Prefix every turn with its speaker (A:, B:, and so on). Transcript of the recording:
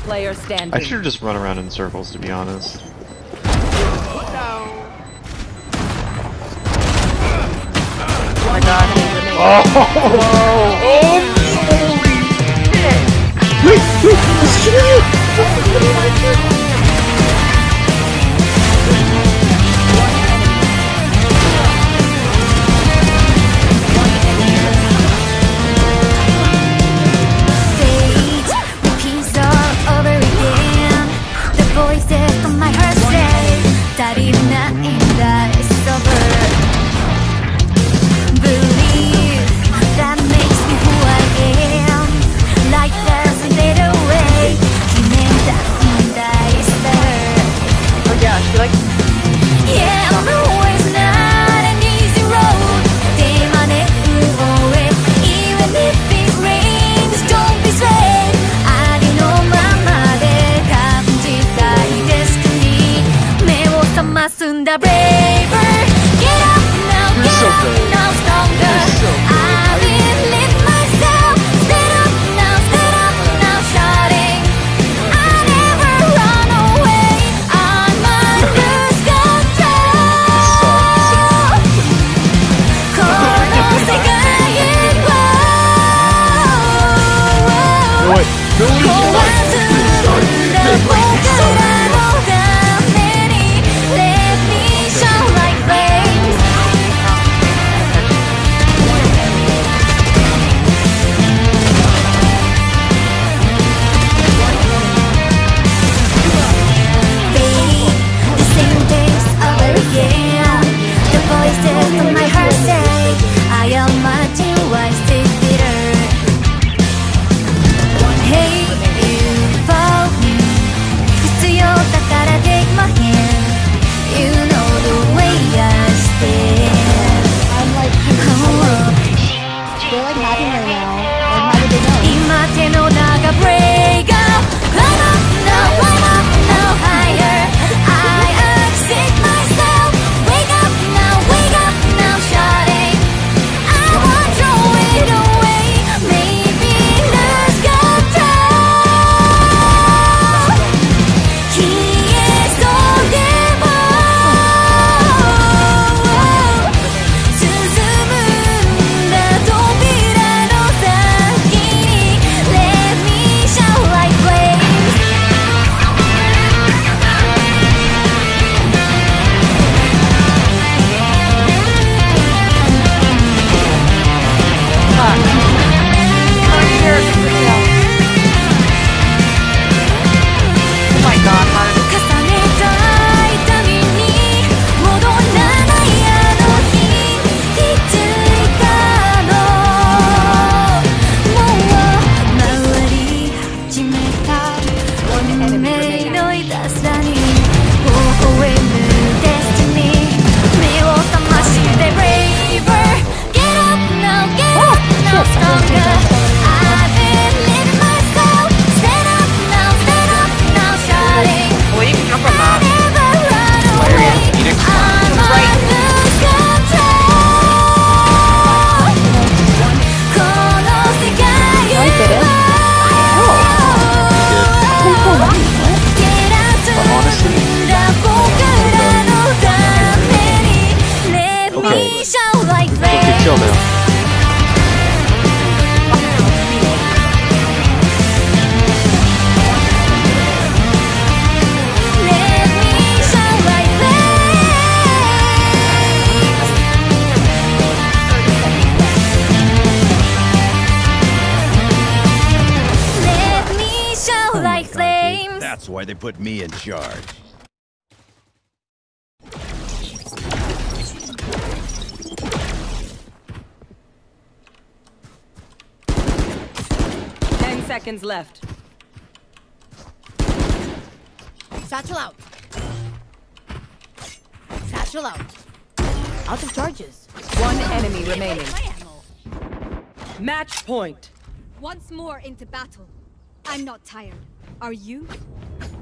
A: player standing.
B: I should just run around in circles, to be honest.
A: Oh my god.
B: Oh! Wait! This is you!
C: That's why they put me in charge.
A: Seconds left.
D: Satchel out. Satchel out. Out of charges.
A: One enemy remaining. Match point.
E: Once more into battle. I'm not tired. Are you?